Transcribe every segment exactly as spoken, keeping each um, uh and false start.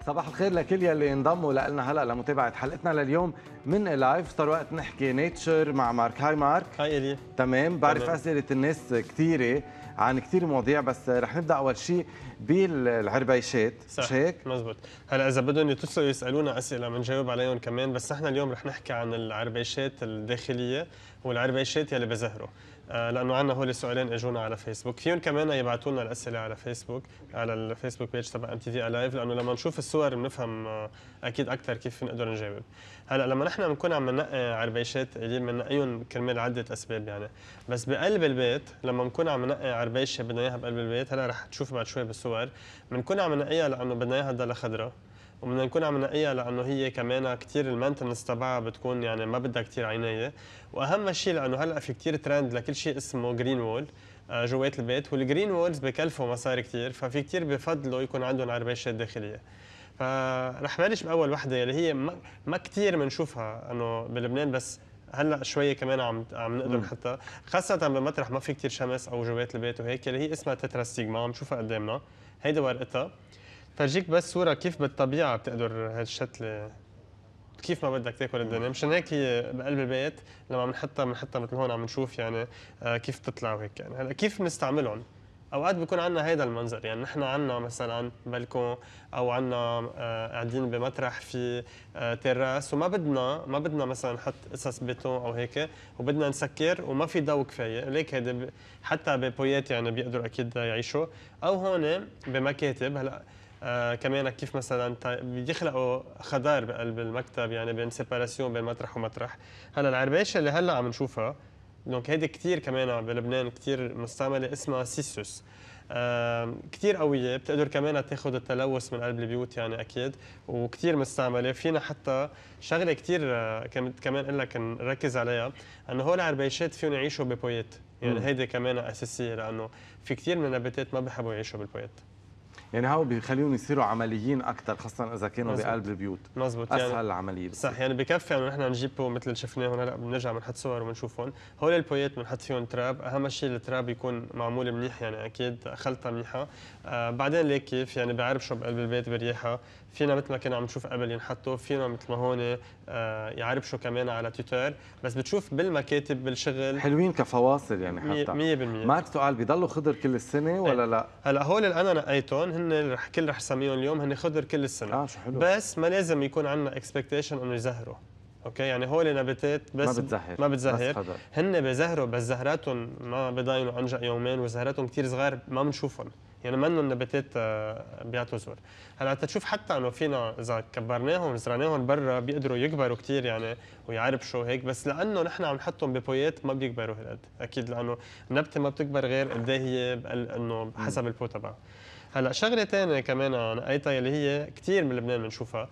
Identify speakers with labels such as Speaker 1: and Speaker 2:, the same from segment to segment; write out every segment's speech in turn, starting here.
Speaker 1: صباح الخير لكل يلي انضموا لنا هلا لمتابعه حلقتنا لليوم من لايف. صار وقت نحكي نيتشر مع مارك. هاي مارك.
Speaker 2: هاي إلي.
Speaker 1: تمام. بعرف اسئله الناس كثيره عن كثير مواضيع، بس رح نبدا اول شيء بالعربيشات.
Speaker 2: مش هيك؟ مزبوط. هلا اذا بدهم يتصلوا يسالونا اسئله بنجاوب عليهم كمان، بس نحن اليوم رح نحكي عن العربيشات الداخليه والعربيشات يلي بزهروا، آه لانه عندنا هول السؤالين اجونا على فيسبوك. فيهم كمان يبعثوا لنا الاسئله على فيسبوك، على الفيسبوك بيج تبع ام تي في Alive، لانه لما نشوف الصور بنفهم آه اكيد اكثر كيف نقدر نجاوب. هلا لما نحن بنكون عم ننقي عربيشات اللي بننقيهم كرمال عده اسباب يعني، بس بقلب البيت لما بنكون عم ننقي عربيشه بدنا اياها بقلب البيت، هلا رح تشوف بعد شوي بالصور، بنكون عم ننقيها لانه بدنا اياها تضلها خضراء، وبدنا نكون عم ننقيها لانه هي كمان كثير المينتنس تبعها بتكون يعني ما بدها كثير عنايه، واهم شيء لانه هلا في كثير ترند لكل شيء اسمه جرين وول جوات البيت، والجرين وولز بكلفوا مصاري كثير، ففي كثير بفضلوا يكون عندهم عربيشات داخليه. فرح بلش باول وحده اللي هي ما, ما كثير بنشوفها انه بلبنان، بس هلا شويه كمان عم عم نقدر نحطها، خاصه بمطرح ما في كثير شمس او جوات البيت وهيك، اللي هي اسمها تتراستيغما عم نشوفها قدامنا. هيدي ورقتها، فرجيك بس صوره كيف بالطبيعه بتقدر هالشتله كيف ما بدك تاكل الدنيا. مشان هيك هي بقلب البيت لما بنحطها بنحطها مثل هون عم نشوف يعني آه كيف تطلع وهيك يعني. هلا كيف بنستعملهم؟ اوقات بيكون عندنا هيدا المنظر، يعني نحن عندنا مثلا بلكون او عندنا آه قاعدين بمطرح في آه تراس، وما بدنا ما بدنا مثلا نحط قصص بيتون او هيك، وبدنا نسكر وما في ضوء كفايه، ليك هيدا حتى ببويات يعني بيقدروا اكيد يعيشوا، او هون بمكاتب. هلا آه كمان كيف مثلا بيخلقوا خضار بقلب المكتب، يعني بين سيباراسيون بين مطرح ومطرح. هلا العربيشه اللي هلا عم نشوفها دونك هيدي كثير كمان بلبنان كثير مستعمله، اسمها سيسوس، آه كثير قويه، بتقدر كمان تاخذ التلوث من قلب البيوت يعني اكيد، وكثير مستعمله. فينا حتى شغله كثير آه كمان اقول لك نركز عليها، انه هول العربيشات فيهم يعيشوا ببويات، يعني هيدي كمان اساسيه، لانه في كثير من النباتات ما بيحبوا يعيشوا بالبويات.
Speaker 1: يعني هو بيخليهم يصيروا عمليين اكثر، خاصه اذا كانوا
Speaker 2: مزبوط.
Speaker 1: بقلب البيوت.
Speaker 2: مزبوط.
Speaker 1: اسهل
Speaker 2: يعني
Speaker 1: العمليه.
Speaker 2: صح، يعني بكفي انه نحن نجيبه مثل اللي شفناه هلا، بنرجع بنحط صور وبنشوفهم. هول البويات بنحط فيهم تراب، اهم شيء التراب يكون معمول منيح، يعني اكيد خلطه منيحه. آه بعدين ليك كيف يعني بيعربشوا بقلب البيت بريحه. فينا مثل ما كنا عم نشوف قبل ينحطوا، فينا مثل ما هون آه يعربشوا كمان على تويتر، بس بتشوف بالمكاتب بالشغل حلوين
Speaker 1: كفواصل يعني حتى
Speaker 2: مية بالمية.
Speaker 1: مارك سؤال، بيضلوا خضر كل السنه ولا لا؟
Speaker 2: هلا هول اللي انا نقيتهم هن رح كل رح سميهم اليوم هن خضر كل السنه.
Speaker 1: اه شو حلو.
Speaker 2: بس ما لازم يكون عندنا اكسبكتيشن انه يزهروا. اوكي، يعني هول نباتات بس
Speaker 1: ما بتزهر
Speaker 2: ما بتزهر، هن بزهروا بس زهراتهم ما بضاينوا انجا يومين، وزهراتهم كثير صغار ما بنشوفهم، يعني منهم نباتات بيعطوا زهور. هلا تشوف حتى انه فينا اذا كبرناهم وزرعناهم برا بيقدروا يكبروا كثير يعني ويعربشوا هيك، بس لانه نحن عم نحطهم ببويات ما بيكبروا هالقد، اكيد لانه النبته ما بتكبر غير قد ايه هي انه حسب البو تبعها. هلا شغله ثانيه كمان نقيتها اللي هي كثير من لبنان بنشوفها،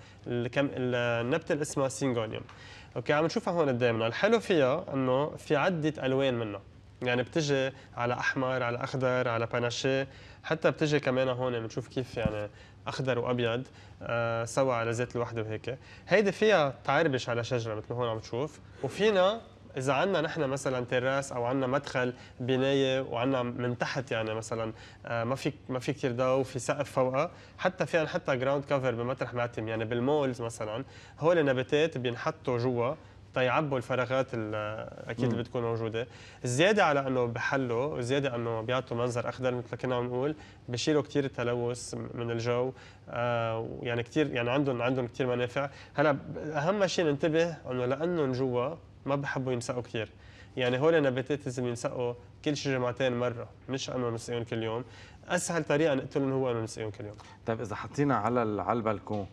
Speaker 2: النبته اللي اسمها سينغونيوم. اوكي، عم نشوفها هون قدامنا. الحلو فيها انه في عده الوان منها، يعني بتجي على احمر على اخضر على باناشيه، حتى بتجي كمان هون بنشوف كيف يعني اخضر وابيض آه سوا على زيت الوحده وهيك. هيدي فيها تعربش على شجره مثل هون عم تشوف، وفينا إذا عندنا نحن مثلا تراس أو عندنا مدخل بناية وعندنا من تحت يعني مثلا ما في ما في كثير ضوء وفي سقف فوقها، حتى فينا نحطها جراوند كفر بمطرح معتم، يعني بالمولز مثلا هول النباتات بينحطوا جوا تيعبوا الفراغات اكيد اللي بتكون موجوده. زياده على انه بحلوا، زياده انه بيعطوا منظر اخضر مثل ما كنا عم نقول، بشيلوا كثير التلوث من الجو، آه يعني كثير يعني عندهم عندهم كثير منافع. هلا اهم شيء ننتبه انه لانه جوا ما بحبوا ينسقوا كثير، يعني هول النباتات لازم ينسقوا كل شي جمعتين مره، مش انه نسقيهم كل يوم. اسهل طريقه نقتلهم هو انه نسقيهم كل يوم.
Speaker 1: طيب اذا حطينا على على البلكون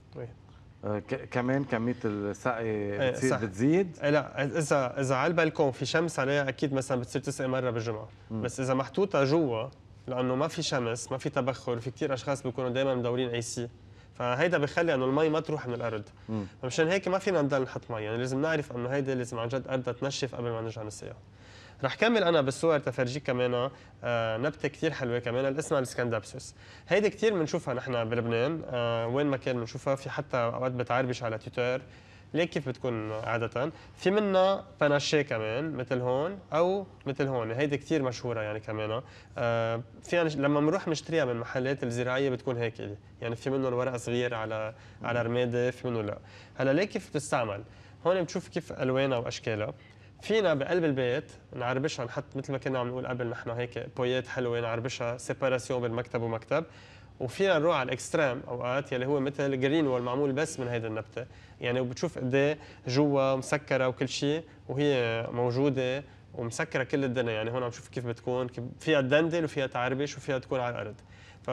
Speaker 1: آه كمان كميه السقي بتصير بتزيد؟
Speaker 2: لا، اذا اذا على البلكون في شمس عليها اكيد مثلا بتصير تسقي مره بالجمعه، مم. بس اذا محطوطه جوا لانه ما في شمس ما في تبخر، في كثير اشخاص بيكونوا دائما مدورين اي سي، فهيدا بخلي انه المي ما تروح من الارض، فمشان هيك ما فينا نضل نحط مي، يعني لازم نعرف انه هيدا لازم عن جد ارضها تنشف قبل ما نرجع نسقيها. رح كمل انا بالصور تفرجيك كمان آه نبته كثير حلوه كمان اللي اسمها السكندابسوس. هيدي كثير بنشوفها نحن بلبنان، آه وين ما كان بنشوفها، في حتى اوقات بتعربش على تويتر، ليك كيف بتكون عاده؟ في منها باناشيه كمان مثل هون او مثل هون، هيدي كثير مشهوره يعني كمان. آه فينا لما بنروح نشتريها من المحلات الزراعيه بتكون هيك إلي. يعني في منهم ورق صغير على على رماده، في منه لا. هلا ليه كيف بتستعمل؟ هون بتشوف كيف الوانها واشكالها. فينا بقلب البيت نعربشها، نحط مثل ما كنا عم نقول قبل نحن هيك بويات حلوه، نعربشها سيباراسيون بين مكتب ومكتب. وفينا نروح على الاكستريم اوقات يلي هو مثل جرين وول معمول بس من هيدا النبته، يعني وبتشوف قد ايه جوا مسكره وكل شيء وهي موجوده ومسكره كل الدنيا. يعني هون عم شوف كيف بتكون، كيف فيها تدندل وفيها تعربش وفيها تكون على الارض. ف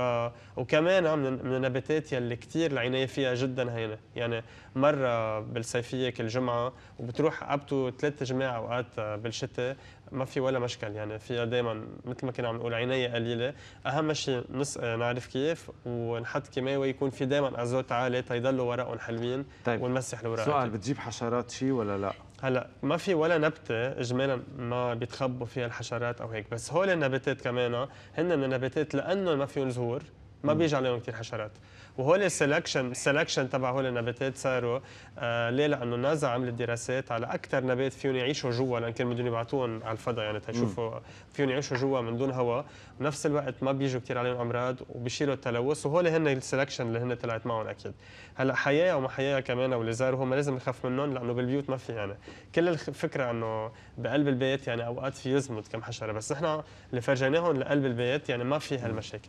Speaker 2: وكمان من من النباتات يلي كثير العنايه فيها جدا هينه. يعني مره بالصيفيه كل جمعه وبتروح ابتو ثلاث جماع اوقات بالشتاء ما في ولا مشكل. يعني فيها دائما مثل ما كنا عم نقول عنايه قليله. اهم شيء نس... نعرف كيف ونحط كيماوي يكون في دائما ازوت عالي تيضلوا ورقهم حلوين.
Speaker 1: طيب
Speaker 2: ونمسح الورق.
Speaker 1: سؤال، بتجيب حشرات شيء ولا لا؟
Speaker 2: هلا ما في ولا نبته اجمالا ما بيتخبوا فيها الحشرات او هيك، بس هول النباتات كمان هن من النباتات لانه ما فيهم زهور ما بيجي عليهم كثير حشرات. وهول السلكشن السلكشن تبع هول النباتات صاروا آه ليه؟ لانه نازا عملت دراسات على اكثر نبات فيهم يعيشوا جوا، لان كانوا بدهم يبعثوهم على الفضاء يعني تشوفوا فيهم يعيشوا جوا من دون هواء، بنفس الوقت ما بيجوا كثير عليهم امراض وبيشيلوا التلوث. وهول هن السلكشن اللي هن طلعت معهم اكيد. هلا حياه وما حياه كمان ولزار هم لازم نخاف منهم لانه بالبيوت ما في. يعني كل الفكره انه بقلب البيت يعني اوقات في يزمت كم حشره، بس نحن اللي فرجيناهم لقلب البيت يعني ما في هالمشاكل.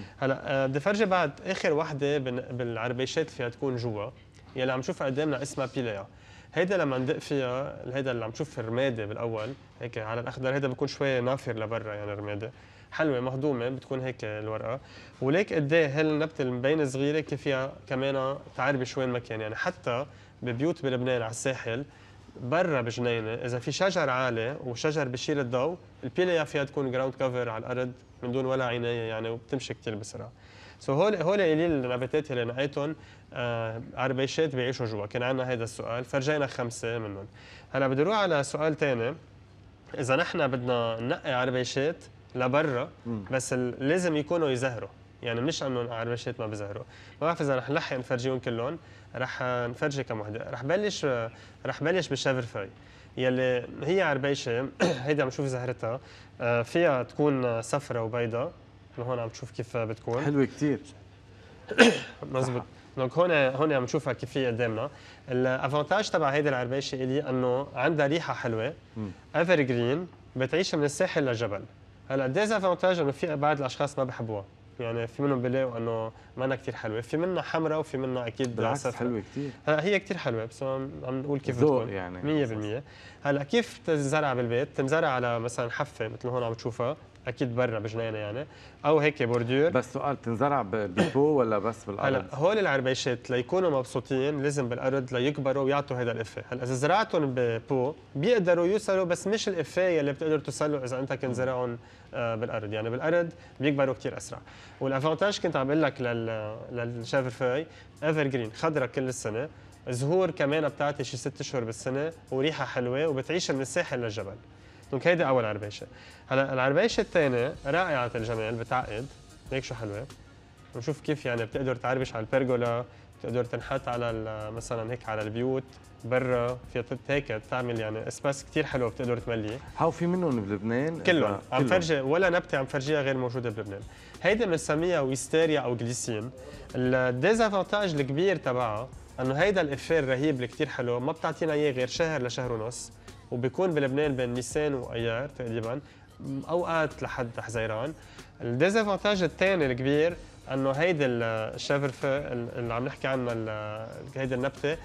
Speaker 2: هلا بدي افرجي بعد اخر وحده بالعربيشات اللي فيها تكون جوا يلي عم نشوفها قدامنا اسمها بيليا. هيدا لما ندق فيها، هيدا اللي عم نشوف الرماده بالاول هيك على الاخضر، هيدا بيكون شوي نافر لبرا يعني الرماده حلوه مهضومه بتكون هيك الورقه. وليك قد ايه هالنبته المبينه صغيره كيف فيها كمان تعربش وين ما كان. يعني حتى ببيوت بلبنان على الساحل برا بجنينه اذا في شجر عالي وشجر بشيل الضوء، البيليا فيها تكون جراوند كفر على الارض من دون ولا عنايه يعني، وبتمشي كثير بسرعه. سو هول هول قليل النباتات اللي نقيتهم آه عربيشات بيعيشوا جوا. كان عندنا هذا السؤال فرجينا خمسه منهم. هلا بدي اروح على سؤال ثاني. اذا نحن بدنا ننقي عربيشات لبرا بس لازم يكونوا يزهروا، يعني مش انه عربيشات ما بزهروا. ما بعرف اذا رح نلحق نفرجيهم كلهم، رح نفرجي كم وحده. رح بلش رح بلش بالشافرفاي يلي هي عربيشه هيدي عم نشوف زهرتها فيها تكون صفرة وبيضاء. هون عم تشوف كيف بتكون
Speaker 1: حلوه كثير.
Speaker 2: مزبوط. دونك هون هون عم نشوفها كيف هي قدامنا. الافونتاج تبع هيدي العربيشه الي انه عندها ريحه حلوه، ايفر جرين، بتعيش من الساحل للجبل. هلا ديزافونتاج انه في بعض الاشخاص ما بحبوها، يعني في منهم بيلاقوا انه ما كثير حلوه، في منها حمراء وفي منها اكيد
Speaker 1: بالعكس حلوه كثير.
Speaker 2: هلا هي كثير حلوه بس عم نقول كيف
Speaker 1: بتكون يعني
Speaker 2: مية بالمية. هلا كيف تنزرع بالبيت؟ تنزرع على مثلا حفه مثل هون عم تشوفها اكيد برا بجنينه يعني، او هيك بوردير.
Speaker 1: بس سؤال، بتنزرع ببو ولا بس بالارض؟
Speaker 2: هلا هول العربيشات ليكونوا مبسوطين لازم بالارض ليكبروا ويعطوا هذا الافيه. هلا اذا زرعتهم ببو بيقدروا يوصلوا بس مش الافيه اللي بتقدر توصلوا اذا انت كنت زرعهم بالارض. يعني بالارض بيكبروا كثير اسرع. والافونتاج كنت عم بقول لك للشافرفاي ايفر جرين، خضرة كل السنه، زهور كمان بتعطي شي ست اشهر بالسنه، وريحه حلوه، وبتعيش من الساحل للجبل. دونك هيدي اول عربيشه. هلا العربيشه الثانيه رائعه الجمال، بتعقد هيك شو حلوه. ونشوف كيف يعني بتقدر تعربش على البرجولا، بتقدر تنحط على مثلا هيك على البيوت برا، فيها هيك تعمل يعني اسباس كثير حلو بتقدر تمليه.
Speaker 1: هاو في منهم بلبنان
Speaker 2: كلهم عم فرجي ولا نبته عم فرجيها غير موجوده بلبنان. هيدي بنسميها ويستيريا او جليسين. الديزافونتاج الكبير تبعها انه هيدا الافير الرهيب اللي كثير حلو ما بتعطينا اياه غير شهر لشهر ونص، وبيكون بلبنان بين نيسان وايار تقريبا، اوقات لحد حزيران. الديزافونتاج الثاني الكبير انه هيدي الشافرفه اللي عم نحكي عنها، هيدي النبته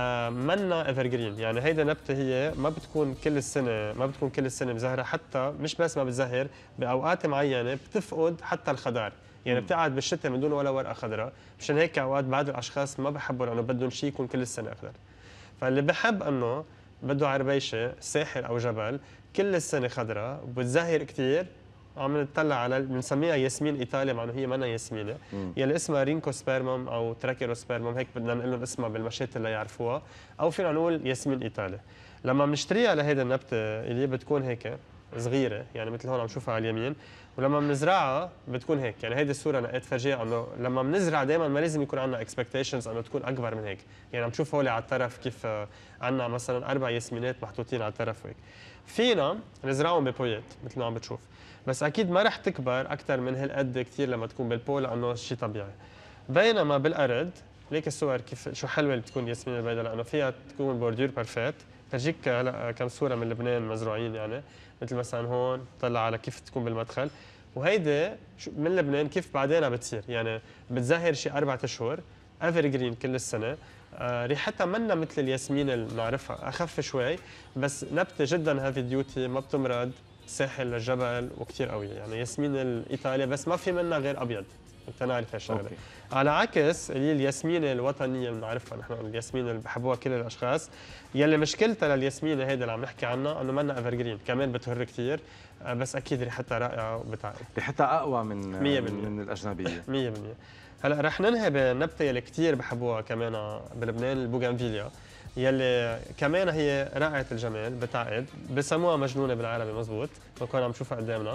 Speaker 2: منا ايفر جرين. يعني هيدي النبته هي ما بتكون كل السنه ما بتكون كل السنه مزهره، حتى مش بس ما بتزهر، باوقات معينه بتفقد حتى الخضار، يعني بتقعد بالشتاء من دون ولا ورقه خضراء. مشان هيك اوقات بعض الاشخاص ما بحبوا لانه بدهم شيء يكون كل السنه اخضر. فاللي بحب انه بده عربيشه ساحل او جبل كل السنه خضراء وبتزهر كثير، عم نطلع على بنسميها ياسمين ايطالي، مع انه هي منا ياسمينه، يلي اسمها رينكوسبيرموم او تراكيروسبيرموم، هيك بدنا نقول لهم اسمها بالمشات اللي يعرفوها، او فينا نقول ياسمين ايطالي. لما بنشتريها لهيدا النبته اللي بتكون هيك صغيره يعني مثل هون عم نشوفها على اليمين، ولما بنزرعها بتكون هيك. يعني هيدي الصوره نقيت فرجيها انه لما بنزرع دائما ما لازم يكون عندنا اكسبكتيشنز انه تكون اكبر من هيك. يعني عم نشوف هولي على الطرف كيف عندنا مثلا اربع ياسمينات محطوطين على الطرف هيك. فينا نزرعهم ببويات مثل ما عم بتشوف، بس اكيد ما رح تكبر اكثر من هالقد كثير لما تكون بالبو لانه شيء طبيعي. بينما بالارض ليك الصور كيف شو حلوه اللي بتكون ياسمين البيضاء لانه فيها تكون بوردير بيرفكت. فرجيك هلا كم صوره من لبنان مزروعين يعني مثل مثلا هون طلع على كيف تكون بالمدخل، وهيدي من لبنان كيف بعدين بتصير يعني بتزهر شي أربعة اشهر ايفر جرين كل السنه. آه ريحتها منا مثل الياسمين اللي بنعرفها، اخف شوي بس نبته جدا هافي ديوتي ما بتمرض، ساحل للجبل وكثير قويه. يعني ياسمين الايطاليه بس ما في منها غير ابيض، انت نعرف هالشغله. على عكس اللي الياسمينه الوطنيه اللي بنعرفها نحن، الياسمينه اللي بحبوها كل الاشخاص، يلي مشكلتها للياسمينه هيدا اللي عم نحكي عنها انه منا ايفر جرين، كمان بتهر كثير بس اكيد ريحتها رائعه وبتعقد.
Speaker 1: ريحتها اقوى من
Speaker 2: مية بالمية
Speaker 1: من الاجنبيه
Speaker 2: مية بالمية. هلا رح ننهي بنبته يلي كثير بحبوها كمان بلبنان، البوغانفيليا، يلي كمان هي رائعه الجمال بتعقد، بسموها مجنونه بالعربي مزبوط، بنكون عم نشوفها قدامنا،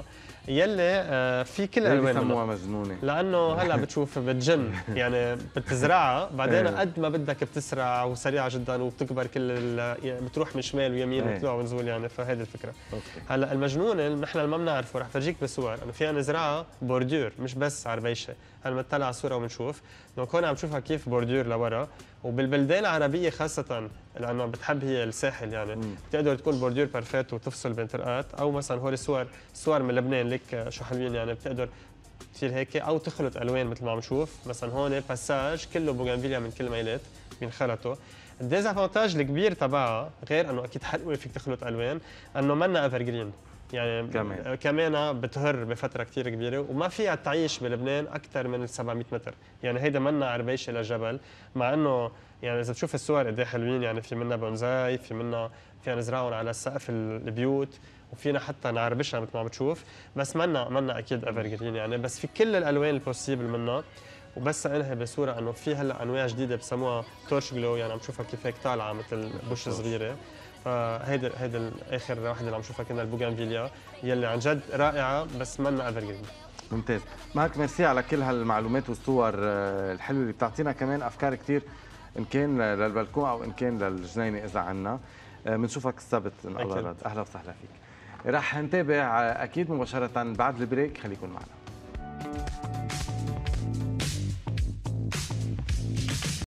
Speaker 2: يلي في كل الالوان منها.
Speaker 1: بسموها مجنونه
Speaker 2: لانه هلا بتشوف بتجن يعني بتزرعها بعدين قد ما بدك بتسرع وسريعه جدا وبتكبر كل يعني بتروح من شمال ويمين وطلوع ونزول يعني، فهذه الفكره. هلا المجنونه نحن ما بنعرفه رح فرجيك بالصور انه فيها نزرعها بوردور مش بس عربيشه. هلا بنطلع على الصوره وبنشوف دونك هون عم نشوفها كيف بوردور لورا، وبالبلدان العربيه خاصه لانه بتحب هي الساحل يعني مم. بتقدر تكون بوردور بيرفكت وتفصل بين طرقات، او مثلا هول الصور صور من لبنان لك شو حلوين يعني بتقدر تصير هيك او تخلط الوان مثل ما عم نشوف. مثلا هون باساج كله بوغانفيليا من كل ميلات بينخلطوا. الديزافونتاج الكبير تبعها غير انه اكيد حلوه فيك تخلط الوان انه منا ايفر جرين يعني كمان كمان بتهر بفتره كثير كبيره وما فيها تعيش بلبنان اكثر من سبعمية متر. يعني هيدا منا عربيشه للجبل، مع انه يعني اذا بتشوف الصور قد ايه حلوين يعني في منا بونزاي، في منا فينا نزرعهم على سقف البيوت وفينا حتى نعربشها مثل ما عم بتشوف، بس منا منا اكيد ايفر جرين يعني، بس في كل الالوان البوسيبل منها. وبس انهي بصوره انه في هلا انواع جديده بسموها تورش جلو، يعني عم تشوفها كيف هيك طالعه مثل بوش صغيره. فهيدا هيدا اخر وحده اللي عم نشوفها كنا البوغانفيليا يلي عن جد رائعه بس منا ايفر جرين.
Speaker 1: ممتاز. مارك ميرسي على كل هالمعلومات والصور الحلوه اللي بتعطينا كمان افكار كثير ان كان للبلكون او ان كان للجنينه اذا عنا. بنشوفك السبت ان الله راد. اهلا وسهلا فيك. رح نتابع اكيد مباشره بعد البريك، خليكم معنا.